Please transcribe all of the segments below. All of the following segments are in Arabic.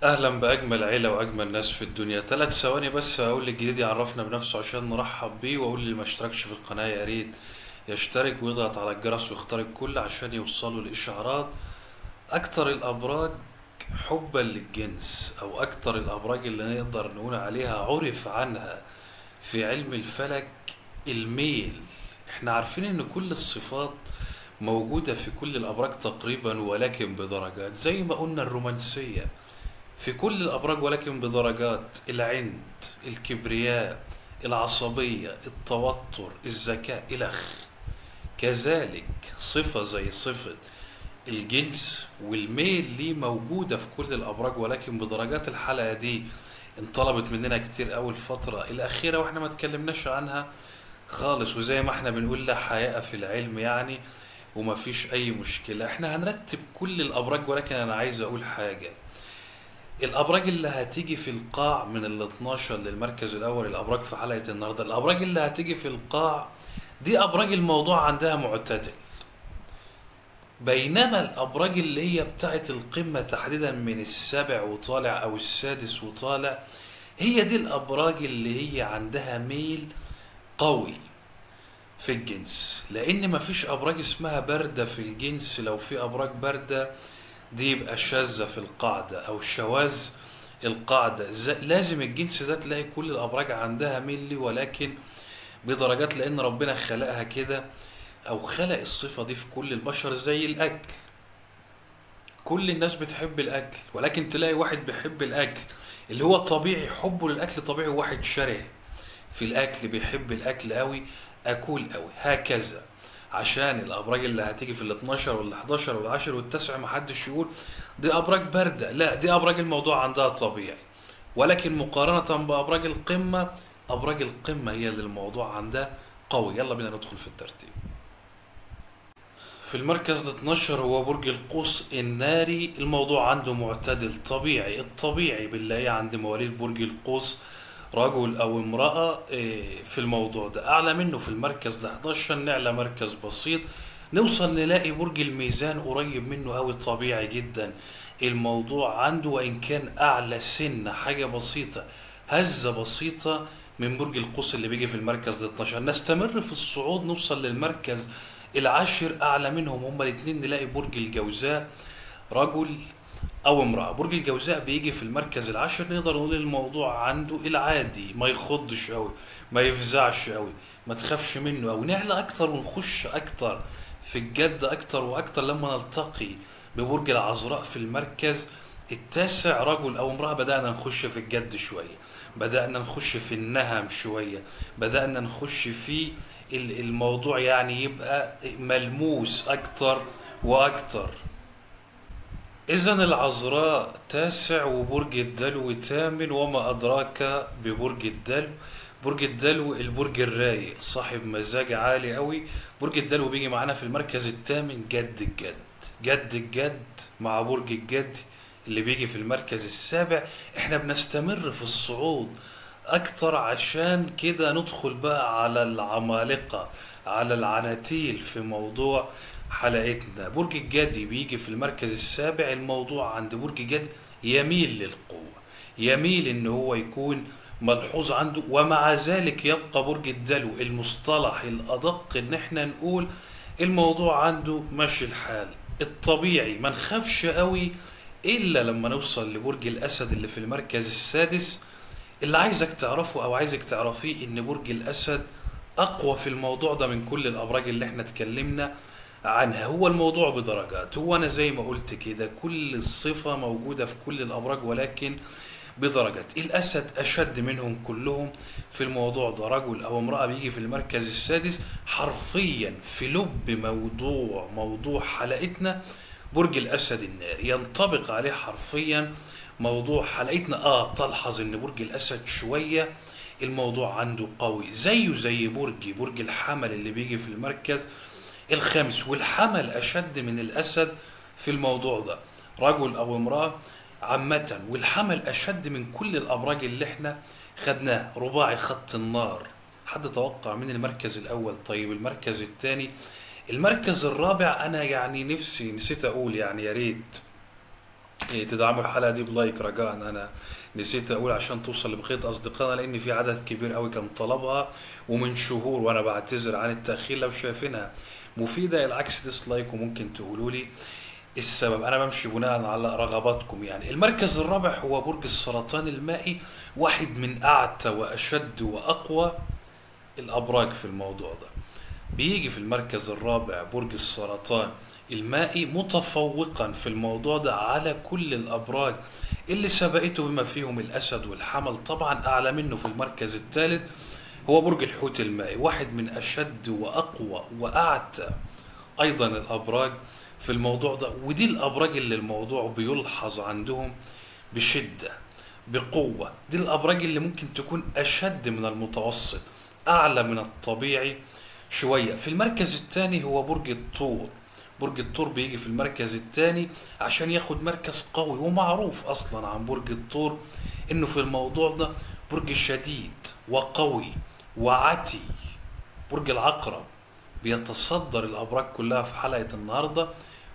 اهلا باجمل عيله واجمل ناس في الدنيا. 3 ثواني بس اقول للجديد يعرفنا بنفسه عشان نرحب بيه، واقول اللي ما اشتركش في القناه يا ريت يشترك ويضغط على الجرس ويختار الكل عشان يوصله الاشعارات. اكتر الابراج حبا للجنس، او اكتر الابراج اللي نقدر نقول عليها عرف عنها في علم الفلك الميل. احنا عارفين ان كل الصفات موجودة في كل الأبراج تقريبا، ولكن بدرجات. زي ما قلنا الرومانسية في كل الأبراج ولكن بدرجات: العند، الكبرياء، العصبية، التوتر، الذكاء، إلخ. كذلك صفة زي صفة الجنس والميل ليه موجودة في كل الأبراج ولكن بدرجات. الحلقة دي انطلبت مننا كتير أوي الفترة الأخيرة واحنا ما تكلمناش عنها خالص، وزي ما احنا بنقول لا حياء في العلم يعني، وما فيش أي مشكلة. احنا هنرتب كل الأبراج، ولكن أنا عايز أقول حاجة: الابراج اللي هتيجي في القاع من ال 12 للمركز الاول، الابراج في حلقه النهارده، الابراج اللي هتيجي في القاع دي ابراج الموضوع عندها معتدل. بينما الابراج اللي هي بتاعت القمه تحديدا من السابع وطالع او السادس وطالع، هي دي الابراج اللي هي عندها ميل قوي في الجنس. لان مفيش ابراج اسمها بارده في الجنس. لو في ابراج بارده دي يبقى شاذة في القاعدة أو شواذ القاعدة. لازم الجنس ده تلاقي كل الأبراج عندها ملي، ولكن بدرجات، لأن ربنا خلقها كده أو خلق الصفة دي في كل البشر. زي الأكل، كل الناس بتحب الأكل، ولكن تلاقي واحد بيحب الأكل اللي هو طبيعي، حبه للأكل طبيعي، وواحد شره في الاكل بيحب الاكل قوي، اكل قوي، هكذا. عشان الابراج اللي هتيجي في ال 12 وال 11 وال 10 والتاسع محدش يقول دي ابراج بارده، لا، دي ابراج الموضوع عندها طبيعي. ولكن مقارنه بابراج القمه، ابراج القمه هي اللي الموضوع عندها قوي. يلا بينا ندخل في الترتيب. في المركز ال 12 هو برج القوس الناري. الموضوع عنده معتدل طبيعي. الطبيعي بنلاقيه عند مواليد برج القوس رجل او امرأة. في الموضوع ده اعلى منه في المركز ال 11 نعلى مركز بسيط، نوصل نلاقي برج الميزان قريب منه اوي، طبيعي جدا الموضوع عنده، وان كان اعلى سنة حاجة بسيطة، هزة بسيطة من برج القوس اللي بيجي في المركز ال 12. نستمر في الصعود نوصل للمركز العاشر، اعلى منهم هما الاتنين نلاقي برج الجوزاء رجل او امرأة. برج الجوزاء بيجي في المركز العاشر، نقدر نقول الموضوع عنده العادي، ما يخضش قوي، ما يفزعش قوي، ما تخافش منه قوي. نعلى اكتر ونخش اكتر في الجد اكتر واكتر لما نلتقي ببرج العذراء في المركز التاسع رجل او امرأة. بدأنا نخش في الجد شوية، بدأنا نخش في النهم شوية، بدأنا نخش في الموضوع يعني يبقى ملموس اكتر واكتر. إذا العذراء تاسع وبرج الدلو تامن، وما أدراك ببرج الدلو. برج الدلو البرج الرايق صاحب مزاج عالي قوي. برج الدلو بيجي معانا في المركز الثامن، جد الجد، جد الجد مع برج الجد اللي بيجي في المركز السابع. احنا بنستمر في الصعود اكتر، عشان كده ندخل بقى على العمالقة، على العناتيل في موضوع حلقتنا. برج الجدي بيجي في المركز السابع. الموضوع عند برج الجدي يميل للقوة، يميل ان هو يكون ملحوظ عنده، ومع ذلك يبقى برج الدلو المصطلح الادق ان احنا نقول الموضوع عنده ماشي الحال الطبيعي. ما نخافش قوي الا لما نوصل لبرج الاسد اللي في المركز السادس. اللي عايزك تعرفه او عايزك تعرفيه ان برج الاسد اقوى في الموضوع ده من كل الابراج اللي احنا اتكلمنا عنها. هو الموضوع بدرجات، هو انا زي ما قلت كده كل الصفة موجودة في كل الابراج ولكن بدرجات. الاسد اشد منهم كلهم في الموضوع ده. رجل او امرأة بيجي في المركز السادس حرفيا في لب موضوع حلقتنا. برج الاسد الناري ينطبق عليه حرفيا موضوع حلقتنا. تلحظ ان برج الاسد شوية الموضوع عنده قوي، زيه زي برج الحمل اللي بيجي في المركز الخامس. والحمل اشد من الاسد في الموضوع ده، رجل او امرأة عامة. والحمل اشد من كل الابراج اللي احنا خدناه. رباعي خط النار. حد توقع من المركز الاول؟ طيب المركز الثاني، المركز الرابع انا يعني نفسي نسيت اقول، يعني يا ريت تدعموا الحلقة دي بلايك رجاء. أنا نسيت أقول عشان توصل لبقية أصدقائنا، لأن في عدد كبير أوي كان طلبها ومن شهور، وأنا بعتذر عن التأخير. لو شايفينها مفيدة العكس ديسلايك، وممكن تقولوا لي السبب. أنا بمشي بناء على رغباتكم. يعني المركز الرابع هو برج السرطان المائي، واحد من أعتى وأشد وأقوى الأبراج في الموضوع ده. بيجي في المركز الرابع برج السرطان المائي متفوقا في الموضوع ده على كل الأبراج اللي سبقته، بما فيهم الأسد والحمل. طبعا أعلى منه في المركز الثالث هو برج الحوت المائي، واحد من أشد وأقوى وأعتى أيضا الأبراج في الموضوع ده. ودي الأبراج اللي الموضوع بيلحظ عندهم بشدة بقوة. دي الأبراج اللي ممكن تكون أشد من المتوسط، أعلى من الطبيعي شوية. في المركز الثاني هو برج الثور. برج الثور بيجي في المركز الثاني عشان ياخد مركز قوي، ومعروف أصلا عن برج الثور إنه في الموضوع ده برج شديد وقوي وعتي. برج العقرب بيتصدر الأبراج كلها في حلقة النهاردة،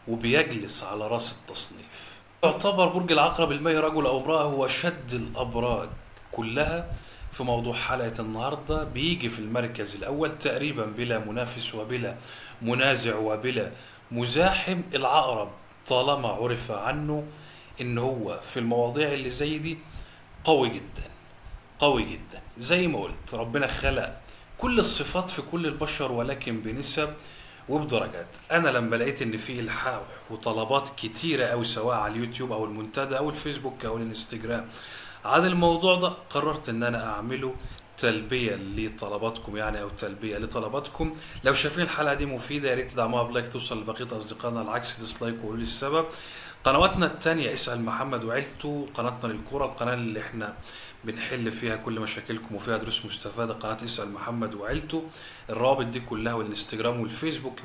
وبيجلس على رأس التصنيف. يعتبر برج العقرب المائي رجل أو امرأة هو شد الأبراج كلها في موضوع حلقة النهاردة. بيجي في المركز الأول تقريبا بلا منافس وبلا منازع وبلا مزاحم العقرب، طالما عرف عنه إن هو في المواضيع اللي زي دي قوي جدا. قوي جدا زي ما قلت، ربنا خلق كل الصفات في كل البشر ولكن بنسب وبدرجات. انا لما لقيت ان في الحاح وطلبات كتيره أوي سواء على اليوتيوب او المنتدى او الفيسبوك او الانستجرام عن الموضوع ده، قررت ان انا اعمله تلبيه لطلباتكم، يعني او تلبيه لطلباتكم. لو شايفين الحلقه دي مفيده يا ريت تدعموها بلايك توصل لبقيه اصدقائنا، العكس ديسلايك وقولوا لي السبب. قنواتنا التانية اسأل محمد وعيلته، قناتنا للكرة، القناة اللي احنا بنحل فيها كل مشاكلكم وفيها دروس مستفادة، قناة اسأل محمد وعيلته. الروابط دي كلها والانستجرام والفيسبوك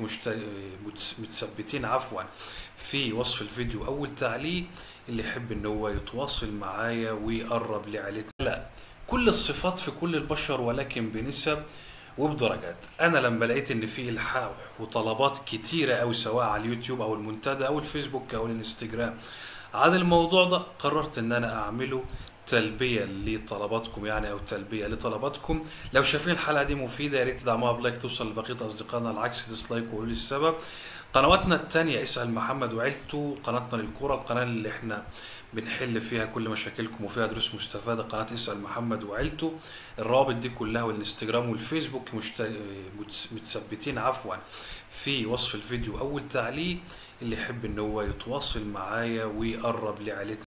متثبتين في وصف الفيديو اول تعليق. اللي يحب ان هو يتواصل معايا ويقرب لعيلتنا. لا، كل الصفات في كل البشر ولكن بنسب وبدرجات. انا لما لقيت ان في الحاح وطلبات كتيره أوي سواء على اليوتيوب او المنتدى او الفيسبوك او الانستجرام عن الموضوع ده، قررت ان انا اعمله تلبيه لطلباتكم، يعني او تلبيه لطلباتكم. لو شايفين الحلقه دي مفيده يا ريت تدعموها بلايك توصل لبقيه اصدقائنا، العكس ديسلايك وقولوا لي السبب. قنواتنا التانية اسأل محمد وعيلته، قناتنا للكرة، القناة اللي احنا بنحل فيها كل مشاكلكم وفيها دروس مستفادة، قناة اسأل محمد وعيلته. الروابط دي كلها والانستجرام والفيسبوك متثبتين في وصف الفيديو اول تعليق. اللي يحب ان هو يتواصل معايا ويقرب لعيلتنا.